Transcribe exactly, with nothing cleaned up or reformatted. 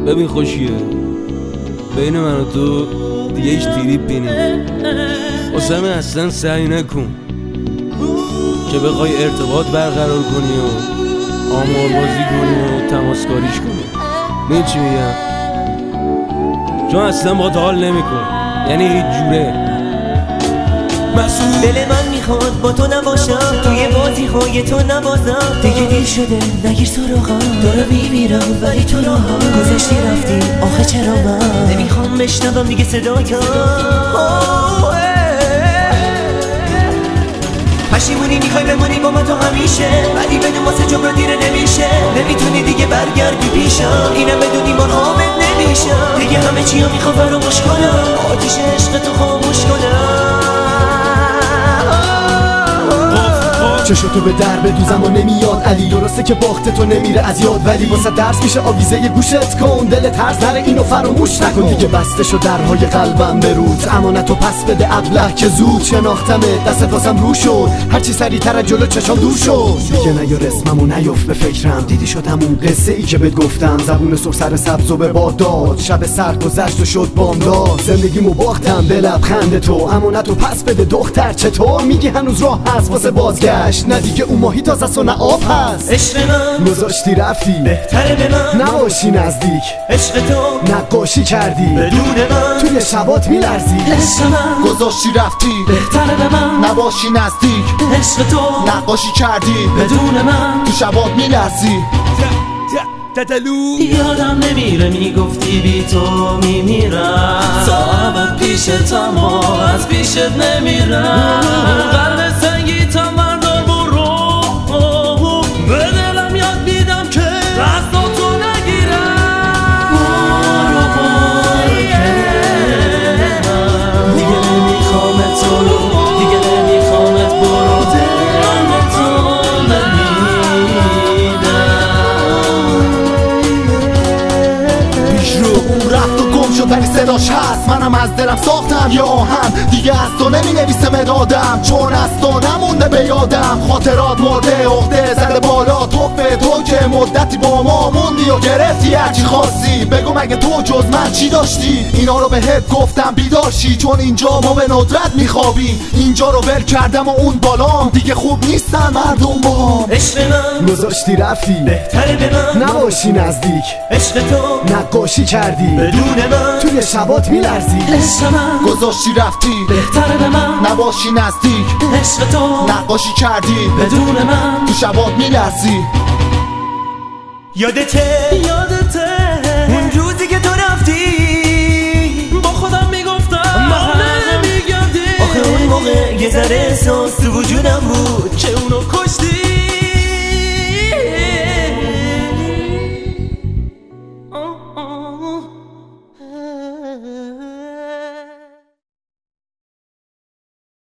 ببین خوشیه بین من و تو دیگه هیچ تریپی نیست. واسه همین اصلا سعی نکن که بخوای ارتباط برقرار کنی و آمار بازی کنی و تماسکاریش کنی. میدونی چی میگم؟ چون اصلا با حال نمیکن، یعنی هیچ جوره. دل من میخواد با تو نباشم، توی بازی های تو نبازم. دیگه دیر شده نگیر سراغم، داره میمیرم ولی تو راهم گذشتی رفتی. آخه چرا من نمیخوام بشنوم دیگه صدایم؟ پشیمونی میخوای بمونی با من تو همیشه، ولی بدون واسه جمعه دیره نمیشه. نمیتونی دیگه برگردی پیشم، اینم بدونی ما خوابت نمیشم. دیگه همه چی ها میخوام فراموش کنم، آتیش عشق تو خاموش کنم. چشاتو به در بدوزم و نمیاد علی، درسته که باخت تو نمیره از یاد، ولی واسه درس میشه آویزه ی گوشت کن. دل ترس نره اینو فراموش نکن، دیگه بسته شو درهای قلبم برود. امانتو پس بده ابله که زود شناختمه، دستت واسم رو شد هرچی سریعتر از جلو چشام دور شد. دیگه نیار اسممو نیفت به فکرم، دیدی شدم اون قصه ای که بهت گفتم. زبون سر سر سبز و به باد داد، شب سرد گذشت و شد بامداد. زندگیمو باختم به لبخند تو، امانتو پس بده دختر. چطور میگی هنوز راه هست واسه بازگشت؟ نه دیگه اون ماهی تازه است و نه آب هست. عشق من گذاشتی رفتی، بهتره به من نباشی نزدیک. عشق تو نقاشی کردی بدون من، توی شبات میلرزی. عشق من گذاشتی رفتی، بهتره به من نباشی نزدیک. عشق تو نقاشی کردی بدون من، تو شبات میلرزی. یادم نمیره میگفتی بی تو میمیرم، صاحبت پیشت اما از پیشت نمیرم. قلب سنگی تا مردار برو، به دلم یاد بیدم که دستاتو نگیرم. برو برو دیگه نمیخوامت تو، دیگه نمیخوامت برو. دلم تو رفت و گم شد ولی صداش هست، منم از دلم ساختم یه آهنگ. دیگه از تو نمی نویسه مدادم، چون از تو نمونده به یادم. خاطرات مرده عقده زده بالا، توفه تو که مدتی با ما موندی و گرفتی هرچی خواستی. بگو مگه تو جز من چی داشتی؟ اینا رو بهت گفتم بیدارشی، چون اینجا ما به ندرت میخوابیم. اینجا رو ول کردم و اون بالام دیگه خوب نیستن مردم با. عشق من گذاشتی رفتی، بهتره به من نباشی نزدیک. عشق تو نقاشی کردی بدون من، توی شبات میلرزی. عشق من گذاشتی رفتی، بهتره به من نباشی نزدیک. عشق تو نقاشی کردی بدون من، تو شبات میلرزی. یادته یادته اون روزی که تو رفتی، با خودم میگفتم ما نمیگردی. آخه اون موقع یه ذره احساس تو وجودم بود که اونو